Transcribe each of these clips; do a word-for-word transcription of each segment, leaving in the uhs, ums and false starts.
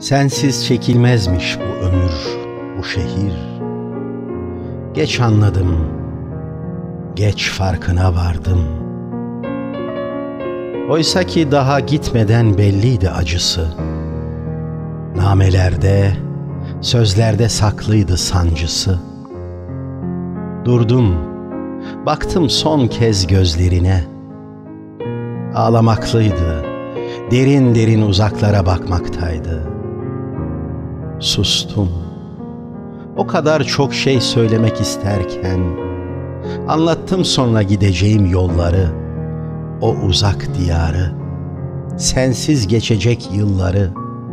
Sensiz çekilmezmiş bu ömür, bu şehir. Geç anladım, geç farkına vardım. Oysa ki daha gitmeden belliydi acısı. Namelerde, sözlerde saklıydı sancısı. Durdum, baktım son kez gözlerine. Ağlamaklıydı, derin derin uzaklara bakmaktaydı. Sustum. O kadar çok şey söylemek isterken anlattım sonra gideceğim yolları, o uzak diyarı, sensiz geçecek yılları.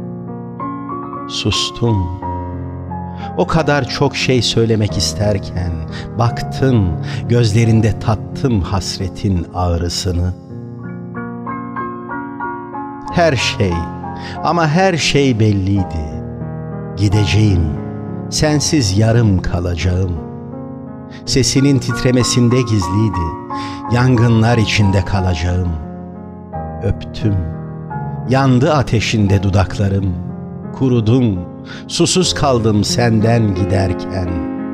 Sustum. O kadar çok şey söylemek isterken baktın, gözlerinde tattım hasretin ağrısını. Her şey, ama her şey belliydi. Gideceğim, sensiz yarım kalacağım. Sesinin titremesinde gizliydi, yangınlar içinde kalacağım. Öptüm, yandı ateşinde dudaklarım. Kurudum, susuz kaldım senden giderken.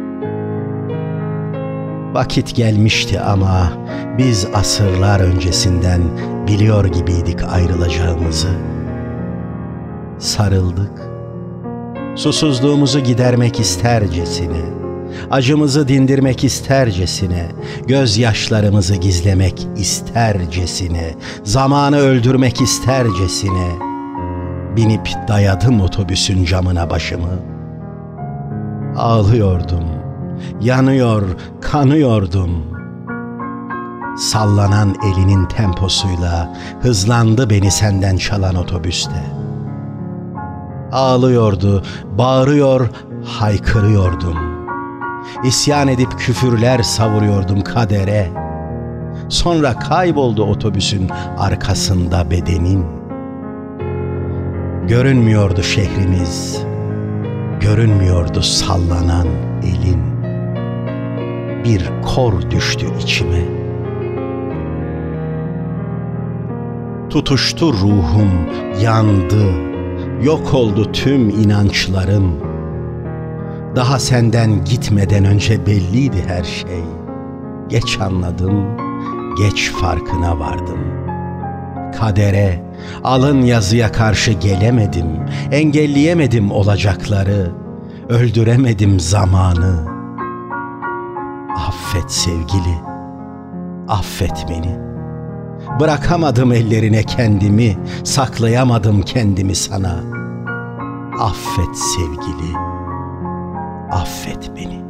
Vakit gelmişti ama biz asırlar öncesinden biliyor gibiydik ayrılacağımızı. Sarıldık, susuzluğumuzu gidermek istercesine, acımızı dindirmek istercesine, gözyaşlarımızı gizlemek istercesine, zamanı öldürmek istercesine. Binip dayadım otobüsün camına başımı. Ağlıyordum, yanıyor, kanıyordum. Sallanan elinin temposuyla hızlandı beni senden çalan otobüste. Ağlıyordu, bağırıyor, haykırıyordum. İsyan edip küfürler savuruyordum kadere. Sonra kayboldu otobüsün arkasında bedenin. Görünmüyordu şehrimiz, görünmüyordu sallanan elin. Bir kor düştü içime. Tutuştu ruhum, yandı, yok oldu tüm inançlarım. Daha senden gitmeden önce belliydi her şey. Geç anladım, geç farkına vardım. Kadere, alın yazıya karşı gelemedim, engelleyemedim olacakları, öldüremedim zamanı. Affet sevgili, affet beni. Bırakamadım ellerine kendimi, saklayamadım kendimi sana. Affet sevgili, affet beni.